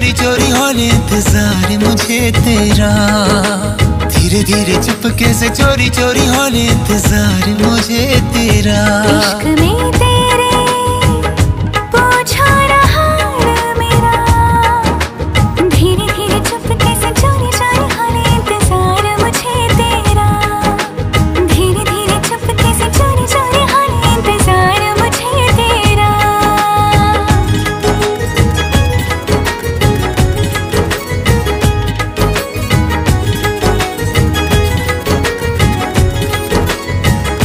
चोरी चोरी हौले इंतजार मुझे तेरा, धीरे धीरे चुपके से चोरी चोरी हौले इंतजार मुझे तेरा।